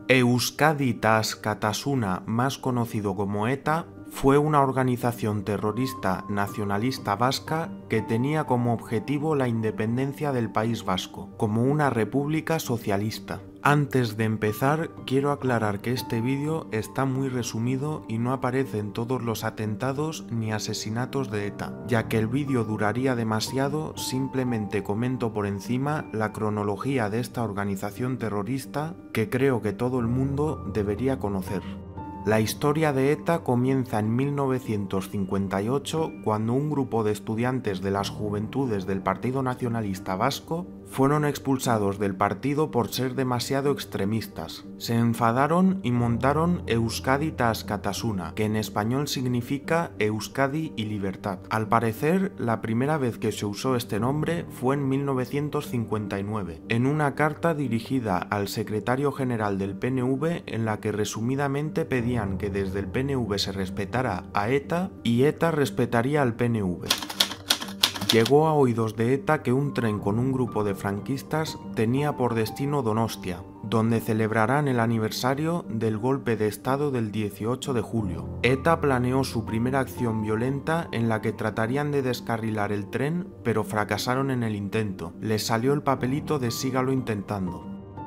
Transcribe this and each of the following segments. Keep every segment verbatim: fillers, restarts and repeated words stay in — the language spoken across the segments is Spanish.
Euskadi Askatasuna, más conocido como ETA, fue una organización terrorista nacionalista vasca que tenía como objetivo la independencia del País Vasco, como una república socialista. Antes de empezar, quiero aclarar que este vídeo está muy resumido y no aparecen todos los atentados ni asesinatos de ETA, ya que el vídeo duraría demasiado. Simplemente comento por encima la cronología de esta organización terrorista que creo que todo el mundo debería conocer. La historia de ETA comienza en mil novecientos cincuenta y ocho, cuando un grupo de estudiantes de las Juventudes del Partido Nacionalista Vasco fueron expulsados del partido por ser demasiado extremistas. Se enfadaron y montaron Euskadi Askatasuna, que en español significa Euskadi y Libertad. Al parecer, la primera vez que se usó este nombre fue en mil novecientos cincuenta y nueve, en una carta dirigida al secretario general del P N V, en la que resumidamente pedían que desde el P N V se respetara a ETA y ETA respetaría al P N V. Llegó a oídos de ETA que un tren con un grupo de franquistas tenía por destino Donostia, donde celebrarán el aniversario del golpe de estado del dieciocho de julio. ETA planeó su primera acción violenta en la que tratarían de descarrilar el tren, pero fracasaron en el intento. Les salió el papelito de sígalo intentando.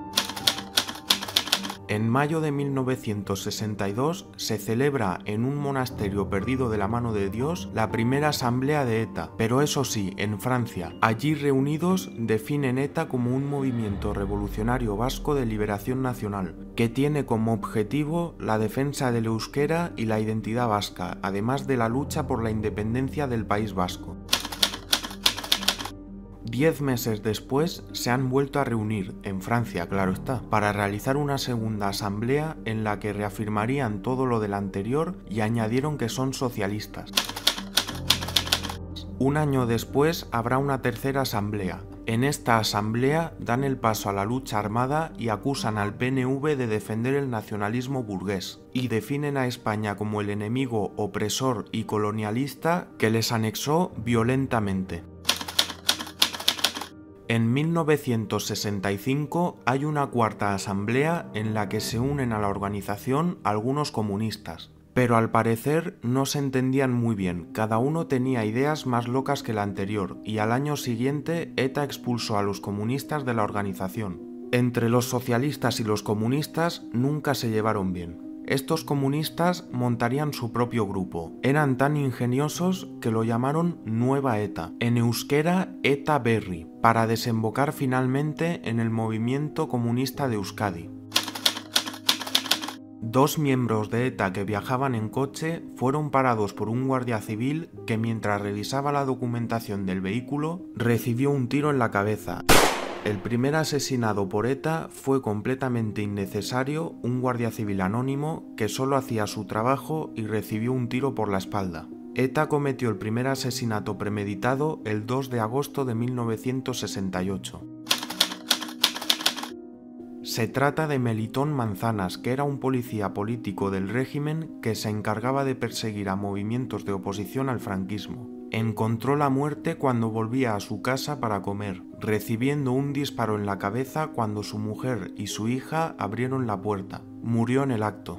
En mayo de mil novecientos sesenta y dos se celebra en un monasterio perdido de la mano de Dios la primera asamblea de ETA, pero eso sí, en Francia. Allí reunidos definen ETA como un movimiento revolucionario vasco de liberación nacional, que tiene como objetivo la defensa del euskera y la identidad vasca, además de la lucha por la independencia del País Vasco. Diez meses después se han vuelto a reunir, en Francia claro está, para realizar una segunda asamblea en la que reafirmarían todo lo del anterior y añadieron que son socialistas. Un año después habrá una tercera asamblea. En esta asamblea dan el paso a la lucha armada y acusan al P N V de defender el nacionalismo burgués, y definen a España como el enemigo opresor y colonialista que les anexó violentamente. En mil novecientos sesenta y cinco hay una cuarta asamblea en la que se unen a la organización algunos comunistas, pero al parecer no se entendían muy bien, cada uno tenía ideas más locas que la anterior, y al año siguiente ETA expulsó a los comunistas de la organización. Entre los socialistas y los comunistas nunca se llevaron bien. Estos comunistas montarían su propio grupo. Eran tan ingeniosos que lo llamaron Nueva ETA, en euskera ETA Berri, para desembocar finalmente en el movimiento comunista de Euskadi. Dos miembros de ETA que viajaban en coche fueron parados por un guardia civil que, mientras revisaba la documentación del vehículo, recibió un tiro en la cabeza. El primer asesinado por ETA fue completamente innecesario, un guardia civil anónimo que solo hacía su trabajo y recibió un tiro por la espalda. ETA cometió el primer asesinato premeditado el dos de agosto de mil novecientos sesenta y ocho. Se trata de Melitón Manzanas, que era un policía político del régimen que se encargaba de perseguir a movimientos de oposición al franquismo. Encontró la muerte cuando volvía a su casa para comer, recibiendo un disparo en la cabeza cuando su mujer y su hija abrieron la puerta. Murió en el acto.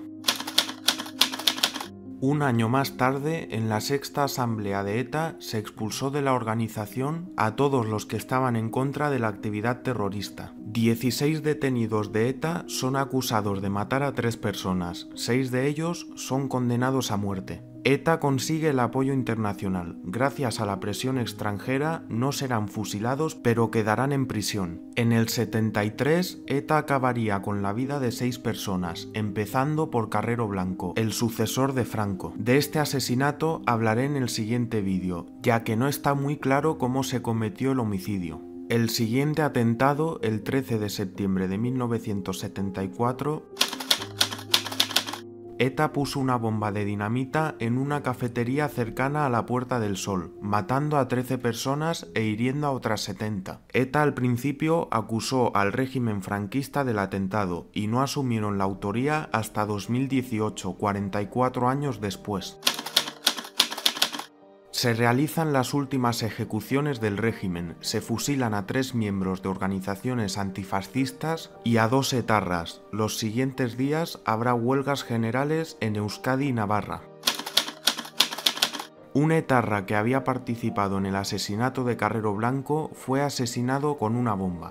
Un año más tarde, en la sexta asamblea de ETA, se expulsó de la organización a todos los que estaban en contra de la actividad terrorista. dieciséis detenidos de ETA son acusados de matar a tres personas, seis de ellos son condenados a muerte. ETA consigue el apoyo internacional. Gracias a la presión extranjera no serán fusilados, pero quedarán en prisión. En el setenta y tres, ETA acabaría con la vida de seis personas, empezando por Carrero Blanco, el sucesor de Franco. De este asesinato hablaré en el siguiente vídeo, ya que no está muy claro cómo se cometió el homicidio. El siguiente atentado, el trece de septiembre de mil novecientos setenta y cuatro, ETA puso una bomba de dinamita en una cafetería cercana a la Puerta del Sol, matando a trece personas e hiriendo a otras setenta. ETA al principio acusó al régimen franquista del atentado y no asumieron la autoría hasta dos mil dieciocho, cuarenta y cuatro años después. Se realizan las últimas ejecuciones del régimen, se fusilan a tres miembros de organizaciones antifascistas y a dos etarras. Los siguientes días habrá huelgas generales en Euskadi y Navarra. Un etarra que había participado en el asesinato de Carrero Blanco fue asesinado con una bomba.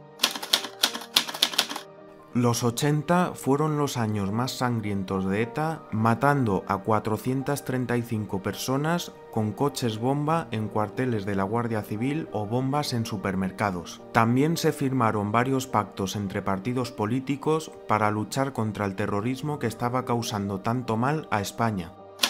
Los ochenta fueron los años más sangrientos de ETA, matando a cuatrocientas treinta y cinco personas con coches bomba en cuarteles de la Guardia Civil o bombas en supermercados. También se firmaron varios pactos entre partidos políticos para luchar contra el terrorismo que estaba causando tanto mal a España.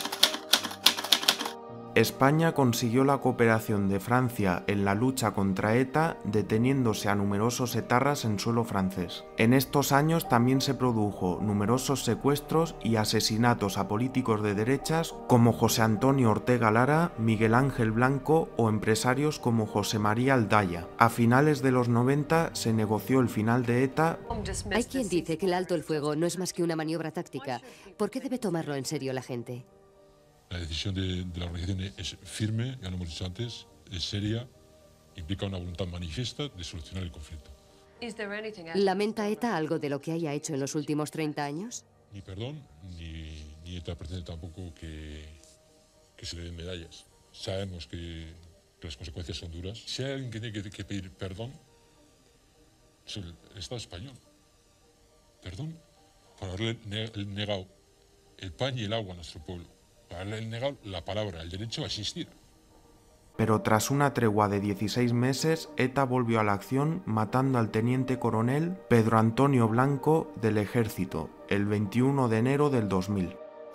España consiguió la cooperación de Francia en la lucha contra ETA, deteniéndose a numerosos etarras en suelo francés. En estos años también se produjo numerosos secuestros y asesinatos a políticos de derechas como José Antonio Ortega Lara, Miguel Ángel Blanco o empresarios como José María Aldaya. A finales de los noventa se negoció el final de ETA. Hay quien dice que el alto el fuego no es más que una maniobra táctica. ¿Por qué debe tomarlo en serio la gente? La decisión de, de la organización es firme, ya lo hemos dicho antes, es seria, implica una voluntad manifiesta de solucionar el conflicto. ¿Lamenta ETA algo de lo que haya hecho en los últimos treinta años? Ni perdón, ni, ni ETA pretende tampoco que, que se le den medallas. Sabemos que, que las consecuencias son duras. Si hay alguien que tiene que, que pedir perdón, es el, el Estado español. Perdón por haberle negado el pan y el agua a nuestro pueblo. Para haberle negado la palabra, el derecho a existir. Pero tras una tregua de dieciséis meses, ETA volvió a la acción matando al teniente coronel Pedro Antonio Blanco del Ejército el veintiuno de enero del dos mil.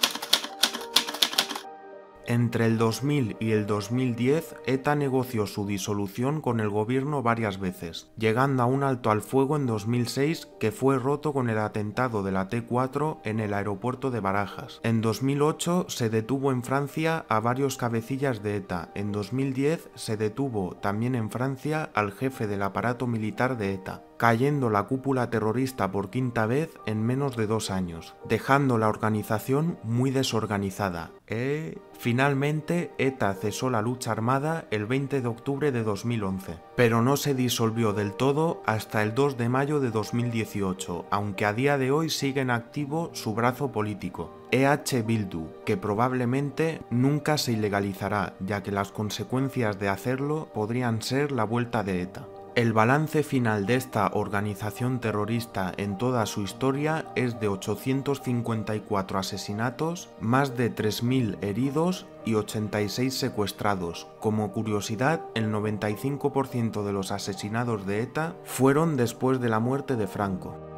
Entre el dos mil y el dos mil diez, ETA negoció su disolución con el gobierno varias veces, llegando a un alto al fuego en dos mil seis que fue roto con el atentado de la T cuatro en el aeropuerto de Barajas. En dos mil ocho se detuvo en Francia a varios cabecillas de ETA. En dos mil diez se detuvo también en Francia al jefe del aparato militar de ETA, cayendo la cúpula terrorista por quinta vez en menos de dos años, dejando la organización muy desorganizada. Eh... Finalmente, ETA cesó la lucha armada el veinte de octubre de dos mil once, pero no se disolvió del todo hasta el dos de mayo de dos mil dieciocho, aunque a día de hoy sigue en activo su brazo político, E H Bildu, que probablemente nunca se ilegalizará, ya que las consecuencias de hacerlo podrían ser la vuelta de ETA. El balance final de esta organización terrorista en toda su historia es de ochocientos cincuenta y cuatro asesinatos, más de tres mil heridos y ochenta y seis secuestrados. Como curiosidad, el noventa y cinco por ciento de los asesinados de ETA fueron después de la muerte de Franco.